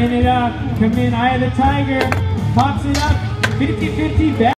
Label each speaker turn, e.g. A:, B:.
A: Line it up. Come in, Eye of the Tiger. Pops it up. 50-50 back.